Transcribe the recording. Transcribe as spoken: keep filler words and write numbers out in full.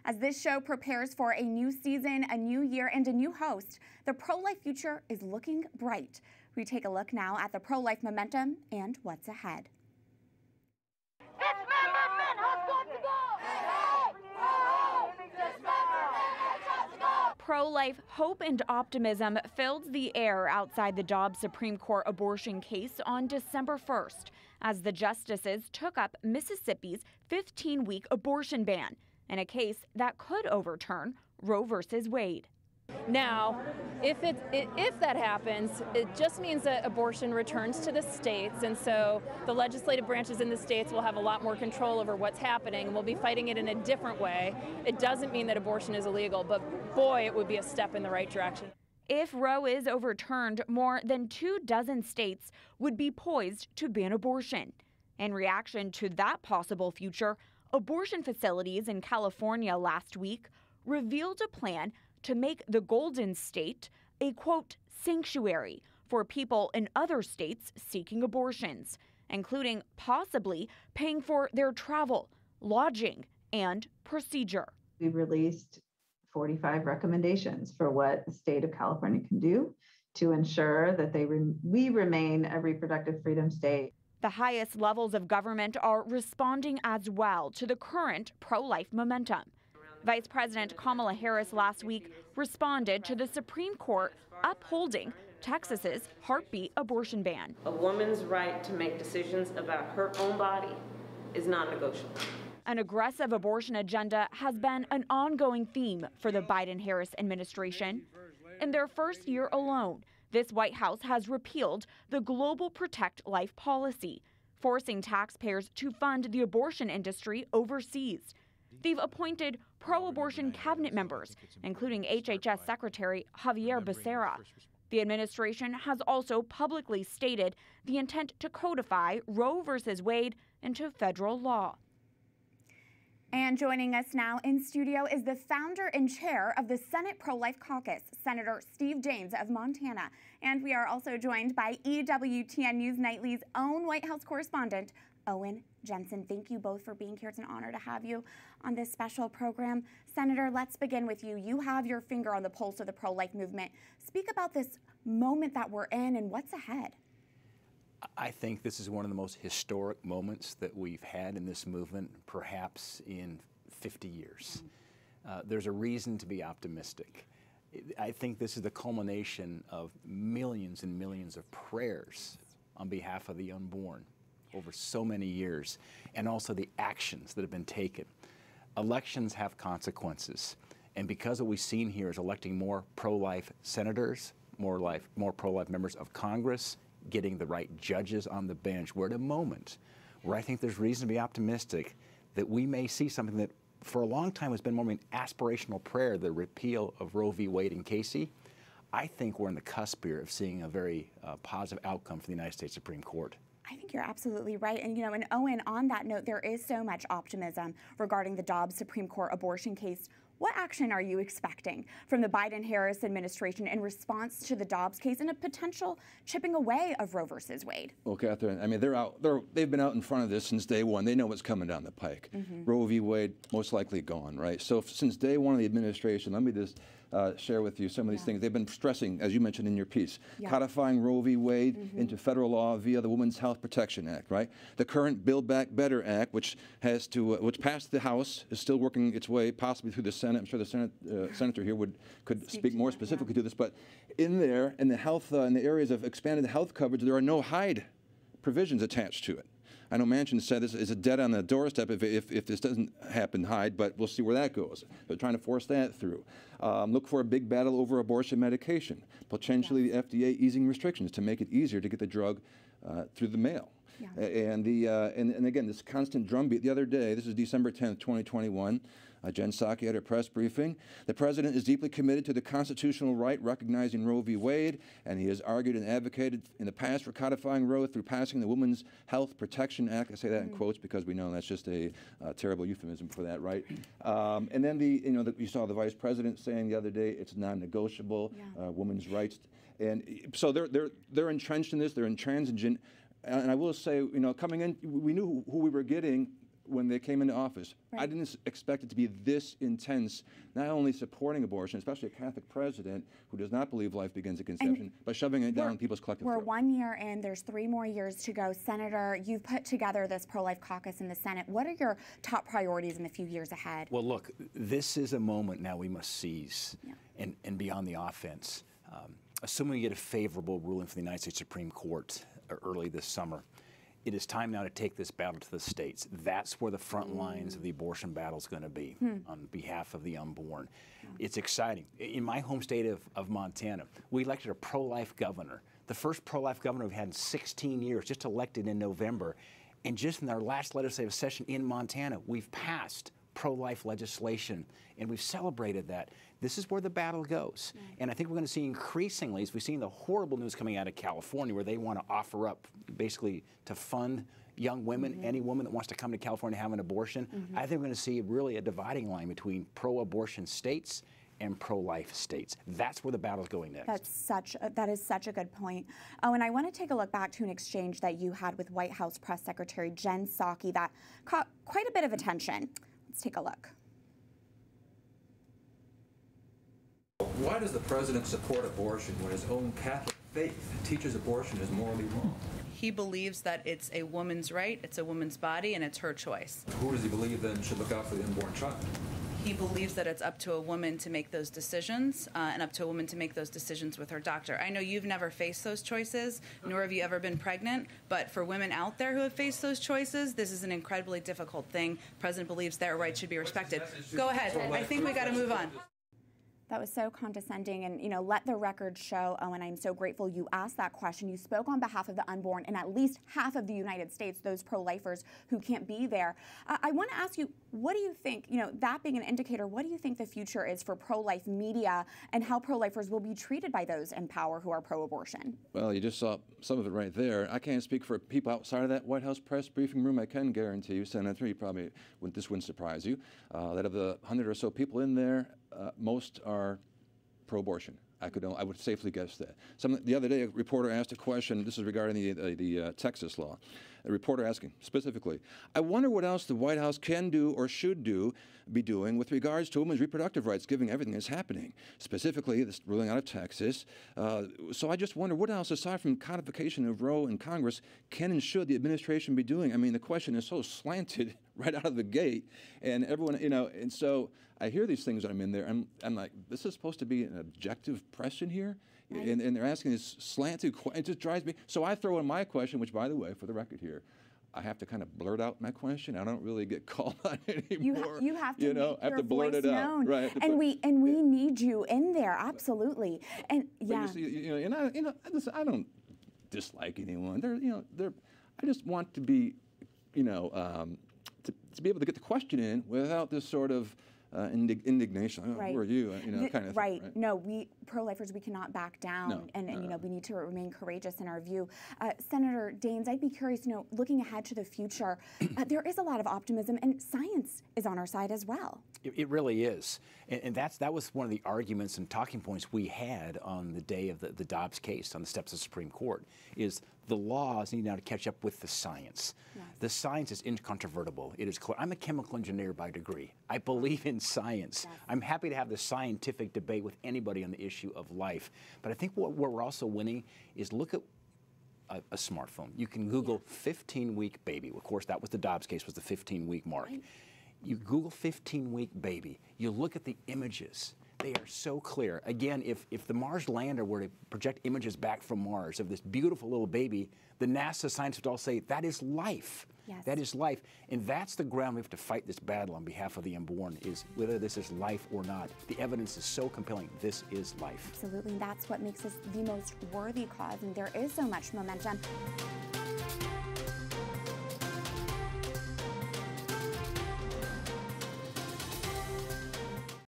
As this show prepares for a new season, a new year, and a new host, the pro-life future is looking bright. We take a look now at the pro-life momentum and what's ahead. Pro-life hope and optimism filled the air outside the Dobbs Supreme Court abortion case on December first as the justices took up Mississippi's fifteen-week abortion ban in a case that could overturn Roe versus Wade. Now, if it, it if that happens, it just means that abortion returns to the states, and so the legislative branches in the states will have a lot more control over what's happening, and we'll be fighting it in a different way. It doesn't mean that abortion is illegal, but boy, it would be a step in the right direction. If Roe is overturned, more than two dozen states would be poised to ban abortion. In reaction to that possible future, abortion facilities in California last week revealed a plan to make the Golden State a, quote, sanctuary for people in other states seeking abortions, including possibly paying for their travel, lodging, and procedure. We released forty-five recommendations for what the state of California can do to ensure that they re- we remain a reproductive freedom state. The highest levels of government are responding as well to the current pro-life momentum. Vice President Kamala Harris last week responded to the Supreme Court upholding Texas's heartbeat abortion ban. A woman's right to make decisions about her own body is non-negotiable. An aggressive abortion agenda has been an ongoing theme for the Biden-Harris administration. In their first year alone, this White House has repealed the Global Protect Life policy, forcing taxpayers to fund the abortion industry overseas. They've appointed pro-abortion cabinet members, including H H S Secretary Javier Becerra. The administration has also publicly stated the intent to codify Roe versus Wade into federal law. And joining us now in studio is the founder and chair of the Senate Pro-Life Caucus, Senator Steve Daines of Montana. And we are also joined by E W T N News Nightly's own White House correspondent, Owen Jensen. Thank you both for being here. It's an honor to have you on this special program. Senator, let's begin with you. You have your finger on the pulse of the pro-life movement. Speak about this moment that we're in and what's ahead. I think this is one of the most historic moments that we've had in this movement, perhaps in fifty years. Uh, there's a reason to be optimistic. I think this is the culmination of millions and millions of prayers on behalf of the unborn over so many years, and also the actions that have been taken. Elections have consequences, and because what we've seen here is electing more pro-life senators, more life, more pro-life members of Congress, getting the right judges on the bench, we're at a moment where I think there's reason to be optimistic that we may see something that for a long time has been more of an aspirational prayer, the repeal of Roe v. Wade and Casey. I think we're on the cusp here of seeing a very uh, positive outcome for the United States Supreme Court. I think you're absolutely right. And, you know, and Owen, on that note, there is so much optimism regarding the Dobbs Supreme Court abortion case. What action are you expecting from the Biden-Harris administration in response to the Dobbs case and a potential chipping away of Roe versus Wade? Well, Catherine, I mean, they're out. They're, they've been out in front of this since day one. They know what's coming down the pike. Mm-hmm. Roe v. Wade, most likely gone, right? So since day one of the administration, let me just uh, share with you some of these yeah. things. They've been stressing, as you mentioned in your piece, yeah. codifying Roe v. Wade mm-hmm. into federal law via the Women's Health Protection Act, right? The current Build Back Better Act, which has to, uh, which passed the House, is still working its way possibly through the Senate. I'm sure the Senate uh, senator here would could speak, speak more that, specifically yeah. to this, but in there, in the health, uh, in the areas of expanded health coverage, there are no Hyde provisions attached to it. I know Manchin said this is a dead on the doorstep if, if, if this doesn't happen, Hyde, but we'll see where that goes. They're trying to force that through. Um, look for a big battle over abortion medication, potentially yes. the F D A easing restrictions to make it easier to get the drug uh, through the mail. Yeah. And, the, uh, and, and again, this constant drumbeat. The other day, this is December tenth, twenty twenty-one, uh, Jen Psaki had her press briefing. The president is deeply committed to the constitutional right recognizing Roe v. Wade, and he has argued and advocated in the past for codifying Roe through passing the Women's Health Protection Act. I say that mm-hmm. in quotes because we know that's just a uh, terrible euphemism for that, right? Um, and then the, you know, the, you saw the vice president saying the other day it's non-negotiable, yeah. uh, women's rights. And so they're, they're, they're entrenched in this, they're intransigent. And I will say, you know, coming in, we knew who we were getting when they came into office. Right. I didn't s- expect it to be this intense, not only supporting abortion, especially a Catholic president who does not believe life begins at conception, but shoving it down people's collective We're throat. one year in, there's three more years to go. Senator, you've put together this pro-life caucus in the Senate. What are your top priorities in the few years ahead? Well, look, this is a moment now we must seize Yeah. and, and be on the offense. Um, assuming we get a favorable ruling from the United States Supreme Court early this summer, it is time now to take this battle to the states. That's where the front lines of the abortion battle is going to be hmm. on behalf of the unborn. Yeah. It's exciting. In my home state of, of Montana, we elected a pro-life governor, the first pro-life governor we've had in sixteen years, just elected in November. And just in our last legislative session in Montana, we've passed pro-life legislation, and we've celebrated that. This is where the battle goes. Right. And I think we're going to see increasingly, as we've seen the horrible news coming out of California, where they want to offer up basically to fund young women, mm-hmm. any woman that wants to come to California to have an abortion. Mm-hmm. I think we're going to see really a dividing line between pro-abortion states and pro-life states. That's where the battle's going next. That's such a, that is such a good point. Oh, and I want to take a look back to an exchange that you had with White House Press Secretary Jen Psaki that caught quite a bit of attention. Let's take a look. Why does the president support abortion when his own Catholic faith teaches abortion is morally wrong? He believes that it's a woman's right, it's a woman's body, and it's her choice. Who does he believe then should look out for the unborn child? He believes that it's up to a woman to make those decisions uh, and up to a woman to make those decisions with her doctor. I know you've never faced those choices, nor have you ever been pregnant, but for women out there who have faced those choices, this is an incredibly difficult thing. The president believes their rights should be respected. Go ahead. I think we got to move on. That was so condescending, and you know, let the record show, Owen, I'm so grateful you asked that question. You spoke on behalf of the unborn and at least half of the United States, those pro-lifers who can't be there. Uh, I want to ask you, what do you think, you know, that being an indicator, what do you think the future is for pro-life media and how pro-lifers will be treated by those in power who are pro-abortion? Well, you just saw some of it right there. I can't speak for people outside of that White House press briefing room. I can guarantee you, Senator, you probably, this wouldn't surprise you, uh, that of the hundred or so people in there, Uh, most are pro-abortion. I could, I would safely guess that. Some, the other day, a reporter asked a question. This is regarding the the, the uh, Texas law. A reporter asking specifically, "I wonder what else the White House can do or should do, be doing with regards to women's reproductive rights, given everything that's happening. Specifically, this ruling out of Texas. Uh, so I just wonder what else, aside from codification of Roe in Congress, can and should the administration be doing?" I mean, the question is so slanted right out of the gate, and everyone, you know, and so. I hear these things when I'm in there. I'm, I'm like, this is supposed to be an objective question here? Right. And, and they're asking this slanted question. It just drives me. So I throw in my question, which, by the way, for the record here, I have to kind of blurt out my question. I don't really get called on anymore. You, ha you have to you know, make I have your to blurt voice it known. out. Right, and we and we yeah. need you in there, absolutely. And yeah. You, see, you know, and I, you know, I, just, I don't dislike anyone. They're, you know, they're. I just want to be, you know, um, to, to be able to get the question in without this sort of. Uh, indig indignation. Oh, right. Who are you? You know, the, kind of right. thing, right. No, we pro-lifers, we cannot back down, no, and, and no, you know, no. we need to remain courageous in our view. Uh, Senator Daines, I'd be curious, you know, looking ahead to the future, uh, there is a lot of optimism, and science is on our side as well. It, it really is, and, and that's that was one of the arguments and talking points we had on the day of the, the Dobbs case on the steps of the Supreme Court. Is the laws need now to catch up with the science. Yes. The science is incontrovertible. It is clear. I'm a chemical engineer by degree. I believe in science. Yes. I'm happy to have the scientific debate with anybody on the issue of life. But I think what, where we're also winning is look at a, a smartphone. You can Google fifteen-week baby. Of course, that was the Dobbs case, was the fifteen-week mark. Right. You Google fifteen-week baby. You look at the images. They are so clear. Again, if, if the Mars lander were to project images back from Mars of this beautiful little baby, the NASA scientists would all say, that is life. Yes. That is life. And that's the ground we have to fight this battle on behalf of the unborn, is whether this is life or not. The evidence is so compelling. This is life. Absolutely. That's what makes us the most worthy cause, and there is so much momentum.